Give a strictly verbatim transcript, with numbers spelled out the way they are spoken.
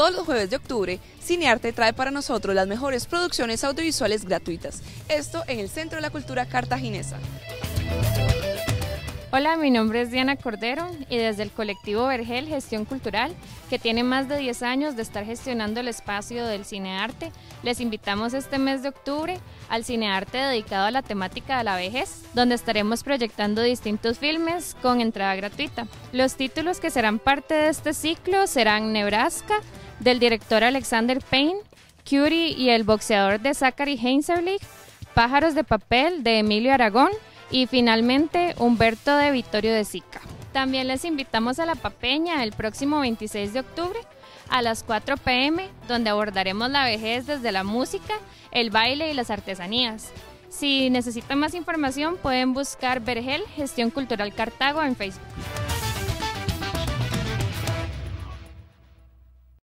Todos los jueves de octubre, Cinearte trae para nosotros las mejores producciones audiovisuales gratuitas. Esto en el Centro de la Cultura Cartaginesa. Hola, mi nombre es Diana Cordero y desde el colectivo Vergel Gestión Cultural, que tiene más de diez años de estar gestionando el espacio del cinearte, les invitamos este mes de octubre al cinearte dedicado a la temática de la vejez, donde estaremos proyectando distintos filmes con entrada gratuita. Los títulos que serán parte de este ciclo serán Nebraska, del director Alexander Payne, Curie y el boxeador de Zachary Heinzerlich, Pájaros de papel de Emilio Aragón, y finalmente Humberto de Vittorio de Sica. También les invitamos a La Papeña el próximo veintiséis de octubre a las cuatro pe eme, donde abordaremos la vejez desde la música, el baile y las artesanías. Si necesitan más información pueden buscar Vergel Gestión Cultural Cartago en Facebook.